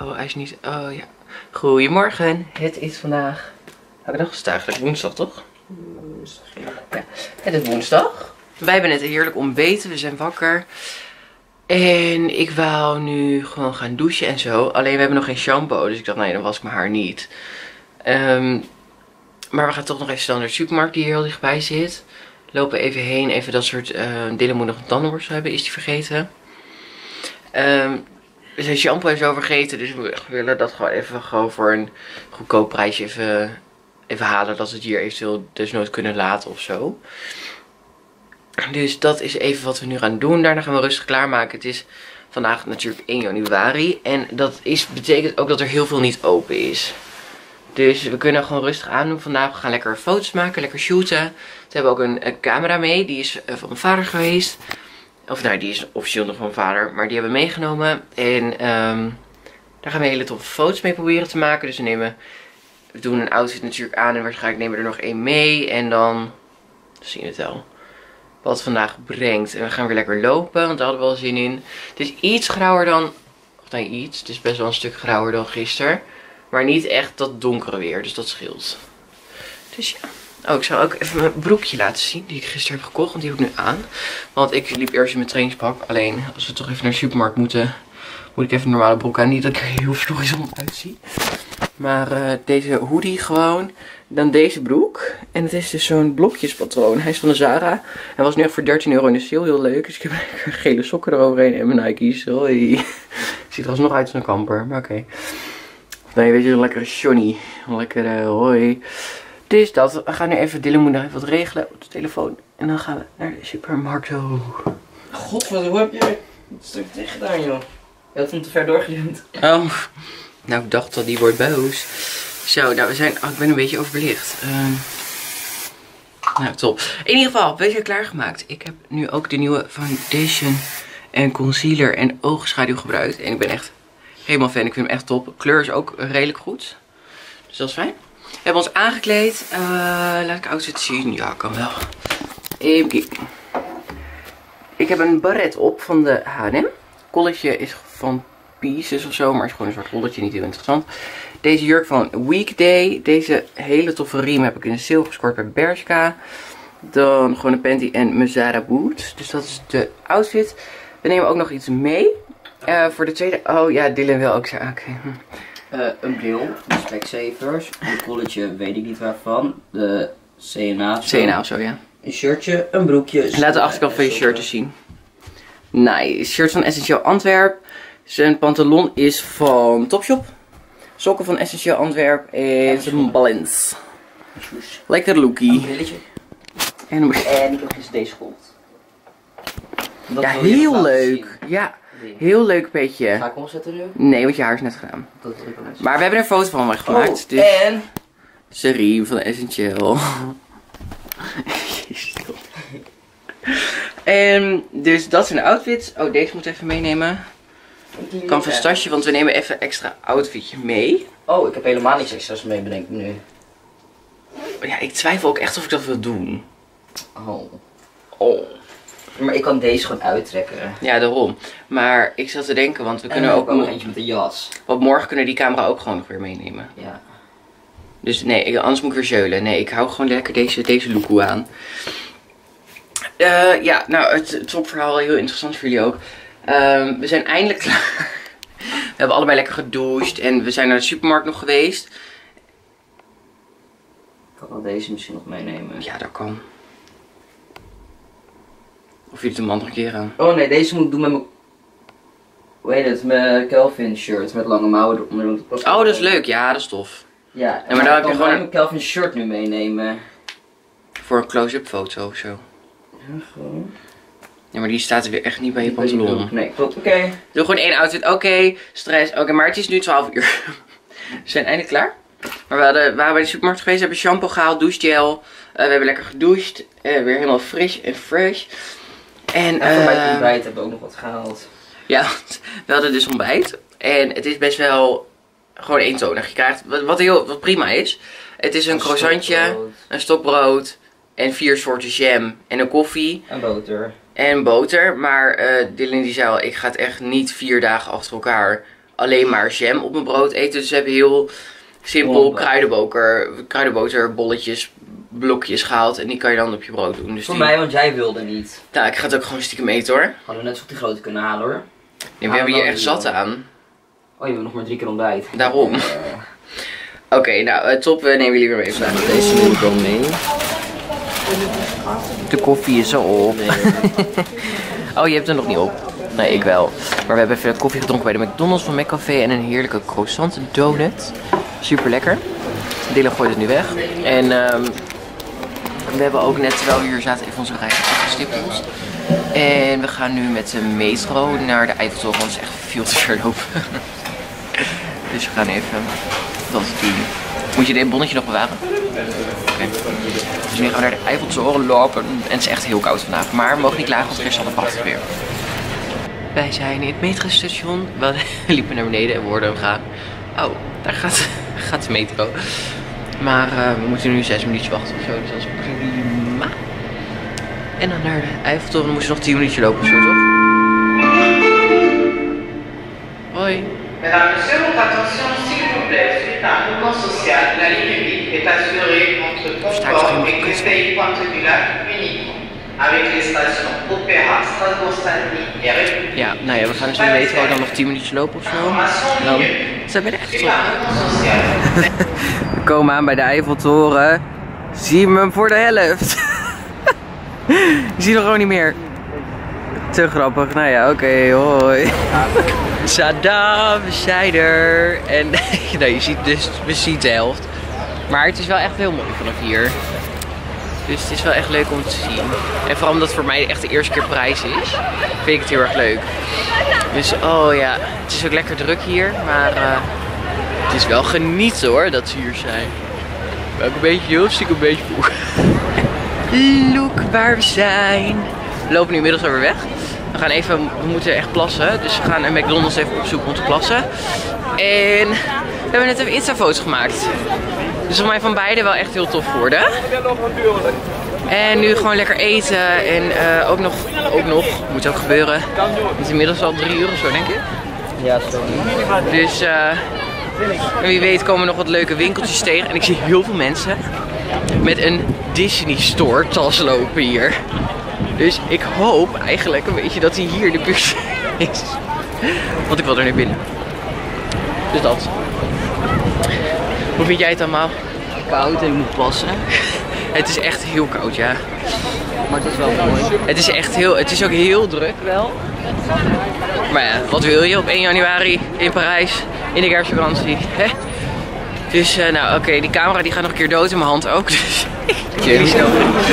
Oh, hij is niet... Oh ja. Goedemorgen. Het is vandaag... Welke dag is het eigenlijk? Woensdag, toch? Woensdag, ja. Het is woensdag. Wij hebben net heerlijk ontbeten. We zijn wakker. En ik wou nu gewoon gaan douchen en zo. Alleen we hebben nog geen shampoo. Dus ik dacht, nee, dan was ik mijn haar niet. Maar we gaan toch nog even snel naar de supermarkt die hier heel dichtbij zit. Lopen even heen. Even dat soort... Dylan moet nog een tandenborstel hebben. Is die vergeten. We zijn shampoo en zo vergeten. Dus we willen dat gewoon voor een goedkoop prijsje even halen. Dat we het hier eventueel dus nooit kunnen laten of zo. Dus dat is even wat we nu gaan doen. Daarna gaan we rustig klaarmaken. Het is vandaag natuurlijk 1 januari. En dat betekent ook dat er heel veel niet open is. Dus we kunnen gewoon rustig aandoen vandaag. We gaan lekker foto's maken, lekker shooten. We hebben ook een camera mee. Die is van mijn vader geweest. Of nou, die is officieel nog van mijn vader. Maar die hebben we meegenomen. En daar gaan we hele toffe foto's mee proberen te maken. Dus we doen een outfit natuurlijk aan. En waarschijnlijk nemen we er nog 1 mee. En dan zien we het wel. Wat het vandaag brengt. En we gaan weer lekker lopen. Want daar hadden we wel zin in. Het is iets grauwer dan... Of nee, iets. Het is best wel een stuk grauwer dan gisteren. Maar niet echt dat donkere weer. Dus dat scheelt. Dus ja. Oh, ik zal ook even mijn broekje laten zien. Die ik gisteren heb gekocht. Want die heb ik nu aan. Want ik liep eerst in mijn trainingspak. Alleen als we toch even naar de supermarkt moeten. Moet ik even een normale broek aan. Niet dat ik er heel florissant uitzie. Maar deze hoodie gewoon. Dan deze broek. En het is dus zo'n blokjespatroon. Hij is van de Zara. Hij was nu echt voor €13 in de sale. Heel leuk. Dus ik heb gele sokken eroverheen. En mijn Nike's. Hoi. Ziet er alsnog uit als een kamper. Maar oké. Nee, weet je, een lekkere Johnny. Een lekkere hoi. Dus dat. We gaan nu even, Dylan moet nog even wat regelen op de telefoon. En dan gaan we naar de supermarkt. God, hoe heb jij het stuk dicht gedaan, joh? Je had hem te ver doorgeduwd. Oh. Nou, ik dacht dat die wordt boos. Zo, nou we zijn... Oh, ik ben een beetje overbelicht. Nou, top. In ieder geval, we zijn klaargemaakt. Ik heb nu ook de nieuwe foundation en concealer en oogschaduw gebruikt. En ik ben echt helemaal fan. Ik vind hem echt top. Kleur is ook redelijk goed. Dus dat is fijn. We hebben ons aangekleed. Laat ik outfit zien. Ja, kan wel. Even kijken. Ik heb een baret op van de H&M. Colletje is van Pieces of zo. Maar is gewoon een zwart rolletje. Niet heel interessant. Deze jurk van Weekday. Deze hele toffe riem heb ik in de sale gescoord bij Bershka. Dan gewoon een panty en mijn Zara boots. Dus dat is de outfit. We nemen ook nog iets mee. Voor de tweede... Oh ja, Dylan wil ook zeggen. Okay. Een bril, de Specsavers, een colletje, weet ik niet waarvan, de CNA of zo, ja. Een shirtje, een broekje. Laat de achterkant van je shirt eens zien. Nice. Shirt van Essentieel Antwerp. Zijn pantalon is van Topshop. Sokken van Essentieel Antwerp is een Balance. Lekker lookie. Een brilletje. En ik heb gisteren deze gekocht. Ja, heel leuk. Ja. Heel leuk petje. Ga ik omzetten nu? Nee, want je haar is net gedaan. Dat wil ik ook net. Maar we hebben er een foto van gemaakt. Oh, dus... en... Serie van Essentieel. Dus dat zijn de outfits. Oh, deze moet ik even meenemen. Kan van Stasje, want we nemen even extra outfitje mee. Oh, ik heb helemaal niks extra's mee, bedenk ik nu. Ja, ik twijfel ook echt of ik dat wil doen. Oh. Maar ik kan deze gewoon uittrekken. Ja, daarom. Maar ik zat te denken, want we kunnen ook nog eentje met een jas. Want morgen kunnen die camera ook gewoon nog weer meenemen. Ja. Dus nee, anders moet ik weer zeulen. Nee, ik hou gewoon lekker deze look aan. Ja, nou, het topverhaal heel interessant voor jullie ook. We zijn eindelijk klaar. We hebben allebei lekker gedoucht en we zijn naar de supermarkt nog geweest. Ik kan wel deze misschien nog meenemen. Ja, dat kan. Of je het een andere keer aan. Oh nee, deze moet ik doen met mijn... Hoe heet het? Mijn Kelvin shirt met lange mouwen eronder. Oh, dat is leuk. Ja, dat is tof. Ja, maar dan heb je gewoon mijn Kelvin shirt nu meenemen. Voor een close-up foto of zo. Ja, gewoon. Ja, maar die staat er weer echt niet bij je pantalon. Nee, klopt. Oké. Doe gewoon 1 outfit. Oké, stress. Oké, maar het is nu 12 uur. We zijn eindelijk klaar. Maar we waren bij de supermarkt geweest. We hebben shampoo gehaald, douchegel. We hebben lekker gedoucht. Weer helemaal fris en fresh. En bij het ontbijt hebben we ook nog wat gehaald. Ja, we hadden dus ontbijt. En het is best wel gewoon eentonig. Je krijgt, wat prima is. Het is een croissantje, een stokbrood en 4 soorten jam en een koffie. En boter. Maar Dylan die zei al, ik ga het echt niet 4 dagen achter elkaar alleen maar jam op mijn brood eten. Dus we hebben heel simpel kruidenboterbolletjes, blokjes gehaald. En die kan je dan op je brood doen. Dus voor mij, want jij wilde niet. Nou, ik ga het ook gewoon stiekem eten hoor. Hadden we net zo die grote kunnen halen hoor. Nee, we hebben hier echt zat aan. Oh, je hebt nog maar 3 keer ontbijt. Daarom. Oké, nou, top, nemen we liever mee vandaag. Deze neem ik wel mee. De koffie is al op. Nee. Oh, je hebt er nog niet op. Nee, ik wel. Maar we hebben even koffie gedronken bij de McDonald's van McCafé en een heerlijke croissant donut. Super lekker. Dylan gooit het nu weg. En we hebben ook net, terwijl we hier zaten, even onze reis gestippeld. En we gaan nu met de metro naar de Eiffeltoren, want het is echt veel te ver lopen. Dus we gaan even dat doen. Moet je dit bonnetje nog bewaren? Oké. Dus nu gaan we naar de Eiffeltoren lopen. En het is echt heel koud vandaag. Maar we mogen niet klagen, want gisteren had het prachtig weer. Wij zijn in het metrostation. We liepen naar beneden en we hoorden hem gaan. Oh, daar gaat de metro. Maar we moeten nu 6 minuutjes wachten of zo. Dus dat is prima. En dan naar de Eiffeltoren. Dan moesten we nog 10 minuutjes lopen of zo, toch? Hoi. Mesdames, Messieurs, votre attention, s'il vous plaît, suite à un mouvement social, la ligne 8 est assurée entre Concorde et Créteil-Pointe-du-Lac uniquement, avec les stations Opéra, Strasbourg-Saint-Denis et République. Ja, nou ja, we gaan dus in de metro dan nog 10 minuutjes lopen of zo. Dan zijn we er echt zo. We komen aan bij de Eiffeltoren. Zien we hem voor de helft. Je ziet hem gewoon niet meer. Te grappig. Nou ja, oké, hoi. Tada, we zijn er. En nou, je ziet dus, we zien de helft. Maar het is wel echt heel mooi vanaf hier. Dus het is wel echt leuk om te zien. En vooral omdat het voor mij echt de eerste keer Parijs is, vind ik het heel erg leuk. Dus oh ja, het is ook lekker druk hier. Maar het is wel genieten hoor, dat ze hier zijn. Maar ook een beetje heel stiekem een beetje moe. Look waar we zijn. We lopen nu inmiddels alweer weg. We moeten echt plassen. Dus we gaan naar McDonald's even opzoeken om te plassen. En we hebben net even Insta-foto's gemaakt. Dus voor mij van beide wel echt heel tof geworden. En nu gewoon lekker eten. En ook nog, moet ook gebeuren. Het is inmiddels al 3 uur of zo, denk ik. Ja, sorry. Dus wie weet komen er nog wat leuke winkeltjes tegen. En ik zie heel veel mensen met een Disney Store tas lopen hier. Dus ik hoop eigenlijk een beetje dat hij hier in de buurt is. Want ik wil er nu binnen. Dus dat. Hoe vind jij het allemaal? Koud en je moet plassen. Het is echt heel koud, ja. Maar het is wel mooi. Het is ook heel druk wel. Maar ja, wat wil je op 1 januari in Parijs in de kerstvakantie? Hè? Dus nou oké, die camera die gaat nog een keer dood in mijn hand ook. Dus jullie snel.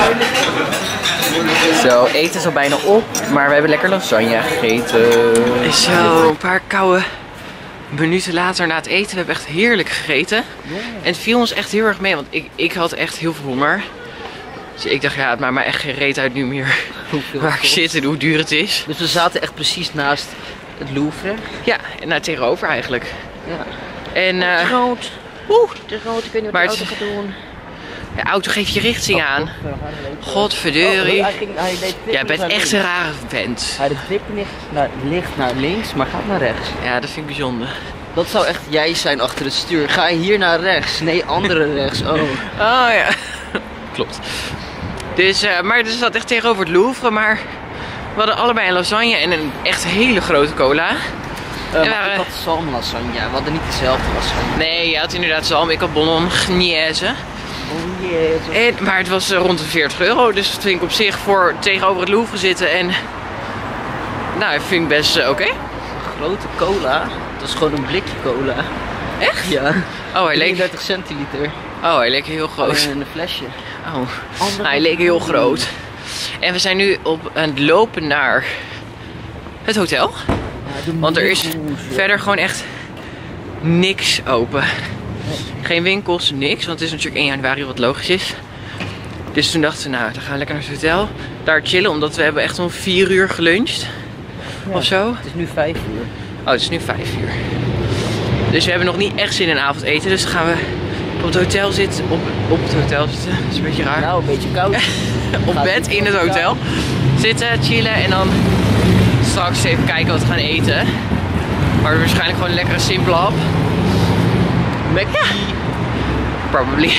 Zo, eten is al bijna op, maar we hebben lekker lasagne gegeten. Zo, een paar koude minuten later na het eten. We hebben echt heerlijk gegeten. En het viel ons echt heel erg mee, want ik had echt heel veel honger. Dus ik dacht, ja, het maakt me echt geen reet uit nu meer waar ik zit en hoe duur het is. Dus we zaten echt precies naast het Louvre. Ja, en nou tegenover eigenlijk. Ja. En het is groot. Het is groot, ik weet niet wat de auto gaat doen. De auto geeft je richting aan. Godverdorie. Jij bent echt een rare vent. Hij ligt naar links, maar gaat naar rechts. Ja, dat vind ik bijzonder. Dat zou echt jij zijn achter het stuur. Ga je hier naar rechts? Nee, andere rechts. Oh. Oh ja. Klopt. Dus, maar het zat echt tegenover het Louvre. Maar we hadden allebei een lasagne en een echt hele grote cola. Ik had zalmlasagne. We hadden niet dezelfde lasagne. Nee, je had inderdaad zalm. Ik had bolognese. Oh yes. Maar het was rond de €40. Dus dat vind ik op zich voor tegenover het Louvre zitten. En nou, dat vind ik best oké. Grote cola. Dat is gewoon een blikje cola. Echt? Ja. Oh, hij leek 30 centiliter. Oh, hij leek heel groot. In een flesje. Oh, nou, hij leek heel groot. En we zijn nu aan het lopen naar het hotel. Want er is verder gewoon echt niks open. Geen winkels, niks. Want het is natuurlijk 1 januari, wat logisch is. Dus toen dachten we, nou, dan gaan we lekker naar het hotel. Daar chillen, omdat we hebben echt om 4 uur geluncht. Ja, of zo. Het is nu 5 uur. Oh, het is nu 5 uur. Dus we hebben nog niet echt zin in avondeten. Dus dan gaan we op het hotel zitten. Op het hotel zitten. Dat is een beetje raar. Nou, een beetje koud. Op bed in het hotel. Zitten, chillen en dan straks even kijken wat we gaan eten. Maar waarschijnlijk gewoon een lekkere simpele hap. Mackie. Probably.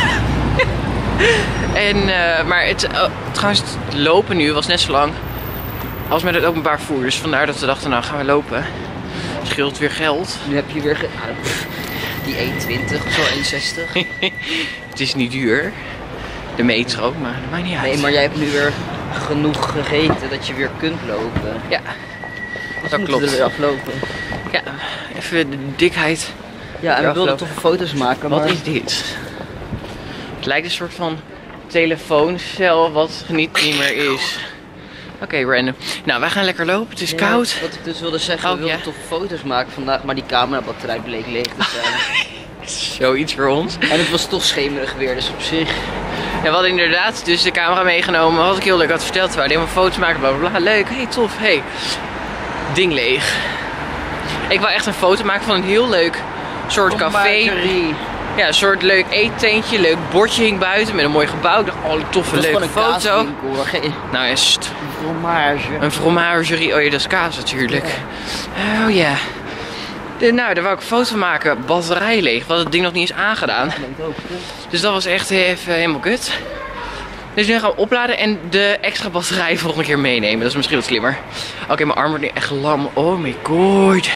En, maar trouwens, het lopen nu was net zo lang als met het openbaar vervoer. Dus vandaar dat we dachten, nou gaan we lopen. Scheelt weer geld. Nu heb je weer die 1,20 of zo, 1,60. Het is niet duur. De meter ook, maar dat maakt niet uit. Nee, maar jij hebt nu weer genoeg gegeten dat je weer kunt lopen. Ja, Dus dat we klopt. moeten er weer aflopen. Ja, even de dikheid. Ja, en we wilden aflopen. toch foto's maken, maar... Wat is dit? Het lijkt een soort van telefooncel wat niet meer is. Oké, random. Nou, wij gaan lekker lopen. Het is koud. Wat ik dus wilde zeggen, Oh, we wilden ja. toch foto's maken vandaag, maar die camerabatterij bleek leeg te zijn. Zoiets voor ons. En het was toch schemerig weer, dus op zich... Ja, we hadden inderdaad dus de camera meegenomen. Wat ik heel leuk had verteld. We hadden helemaal foto's maken, bla bla bla. Leuk, hey tof, hey. Ding leeg. Ik wil echt een foto maken van een heel leuk soort café. Ja, een soort leuk eetentje, leuk bordje hing buiten met een mooi gebouw. Ik dacht, oh, toffe, leuke foto. Nou, is het Fromage. een fromagerie. Oh ja, dat is kaas natuurlijk. Oh ja. Nou, daar wou ik een foto van maken. Batterij leeg, wat het ding nog niet is aangedaan. Dus dat was echt even helemaal kut. Dus nu gaan we opladen en de extra batterij volgende keer meenemen. Dat is misschien wat slimmer. Oké, mijn arm wordt nu echt lam. Oh my god.